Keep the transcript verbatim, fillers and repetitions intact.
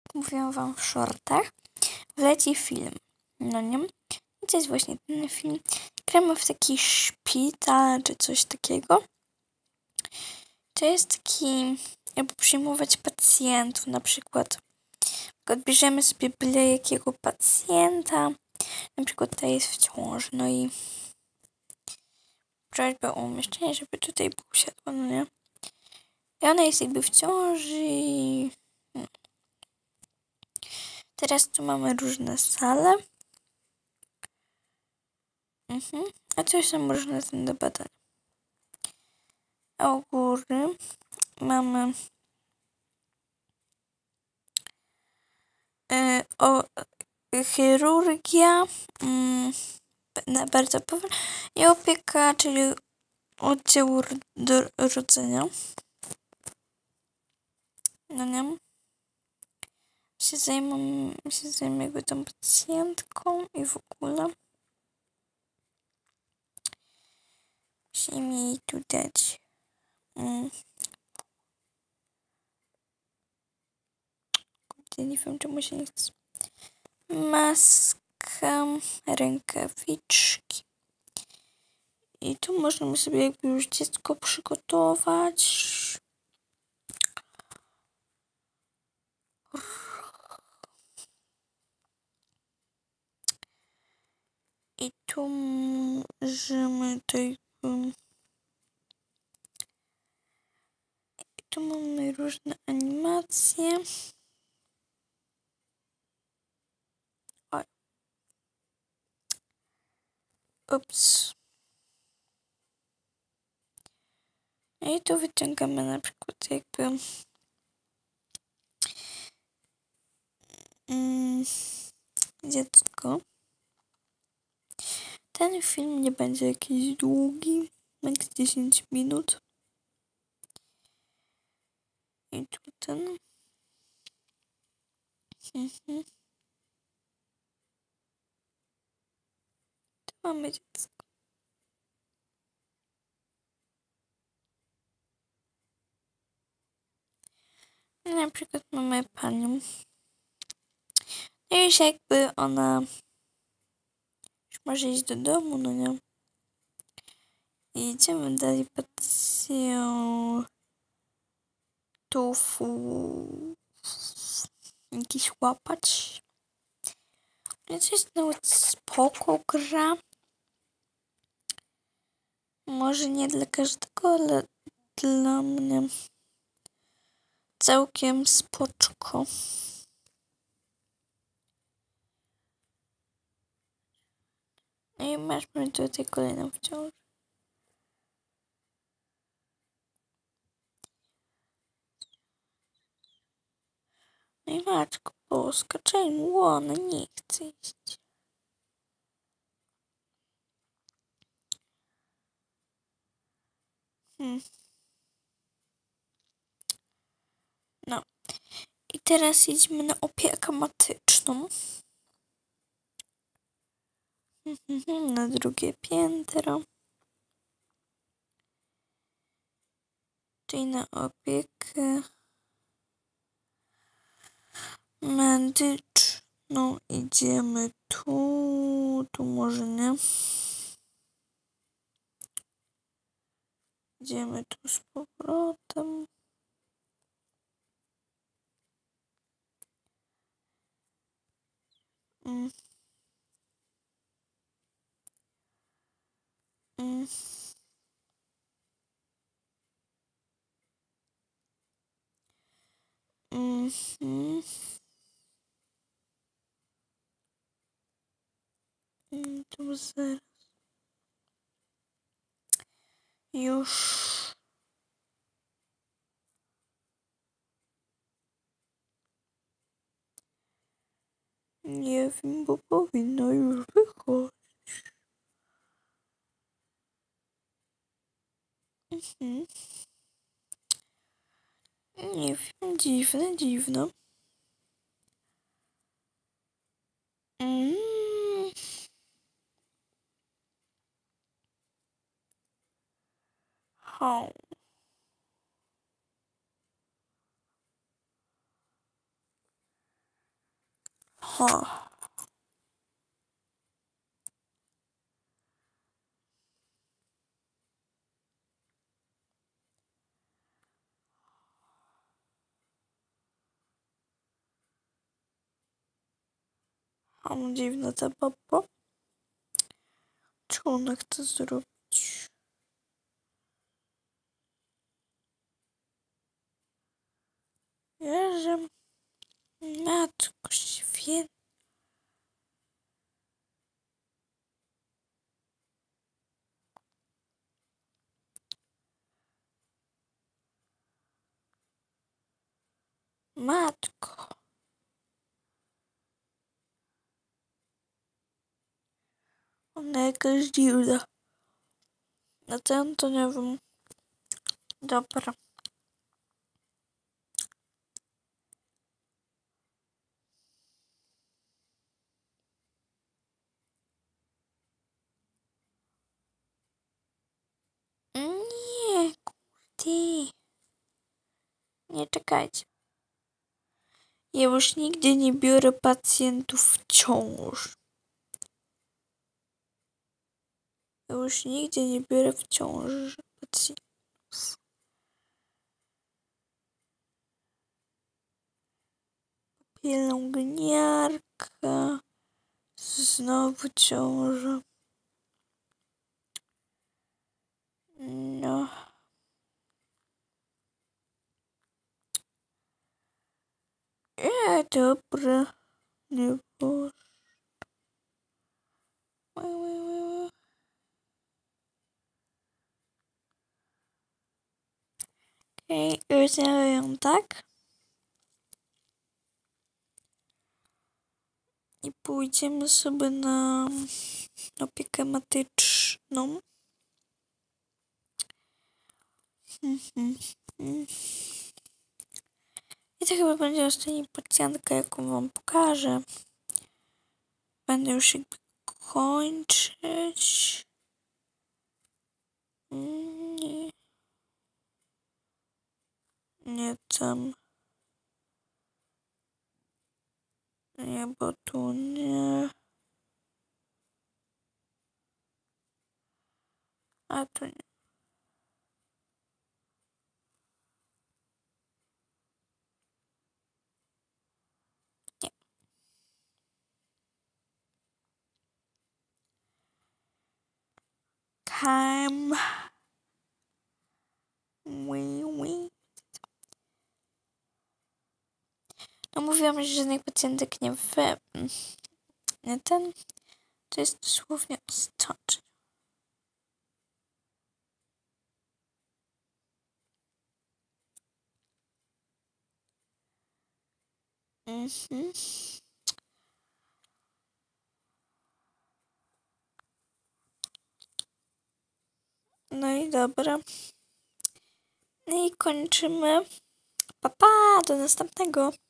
jak mówiłam wam w shortach, wleci film. No nie? I to jest właśnie ten film. Gramy w taki szpital, czy coś takiego. To jest taki, jakby przyjmować pacjentów, na przykład. Odbierzemy sobie byle jakiego pacjenta, na przykład ta jest w ciąży, no i prośba o umieszczenie, żeby tutaj usiadła, no nie? I ona jest jakby w ciąży i... No. Teraz tu mamy różne sale. Mhm. A tu są różne ten do badań. A u góry mamy yy, o, chirurgia yy, na bardzo powoli i opieka, czyli oddział do rodzenia. No nie? Się zajmą, się zajmę jakby tą pacjentką i w ogóle. Musimy jej tu dać mm. Kurde, nie wiem czemu się nie chce. Maska, rękawiczki. I tu możemy sobie jakby już dziecko przygotować. I tu możemy to jakby... I tu mamy różne animacje. Oj. Ups. I tu wyciągamy na przykład jakby mm, dziecko. Ten film nie będzie jakiś długi, max dziesięć minut. I tu ten. Mhm. Tu mamy dziecko. Na przykład mamy panią. No i już jakby ona już może iść do domu, no nie? I idziemy dalej pacjentów. Jakiś łapacz. Więc jest nawet spoko gra. Może nie dla każdego, ale dla mnie całkiem spoczko. No i masz tutaj kolejną wciąż. No i Matko Boska, czemu ona nie chce iść? Hmm. No. I teraz idziemy na opiekę medyczną. Na drugie piętro. Tutaj na opiekę medyczną idziemy tu, tu może nie. Idziemy tu z powrotem. Mm. Mm. Mm-hmm. Mm, to zaraz. Już. Nie wiem, bo powinno już wychodzić. Mhm. Nie wiem, dziwne, dziwne. Mm. Ho. Aha. Mam dziwne ta baba. Co ona chce zrobić? Jeże, matko święta. Matko. Ona jakaś dziwna. Na ten to nie wiem. Dobra. Nie, kurde. Nie czekajcie. Ja już nigdy nie biorę pacjentów w ciąż. Ja już nigdy nie biorę w ciąży pacjentów. Pielęgniarka. Znowu ciąża. No. E, dobra. Nie było. Okej, okay, ją tak. I pójdziemy sobie na opiekę medyczną. I to chyba będzie ostatnia pacjentka, jaką wam pokażę. Będę już jakby kończyć. Nie. Nie tam. Nie, bo tu nie. A tu nie. Nie. Come. Wee, wee. No mówiłam, że żadnych pacjentek nie we... Nie ten. To jest dosłownie ostatni. Mhm. No i dobra. No i kończymy. Pa, pa, do następnego.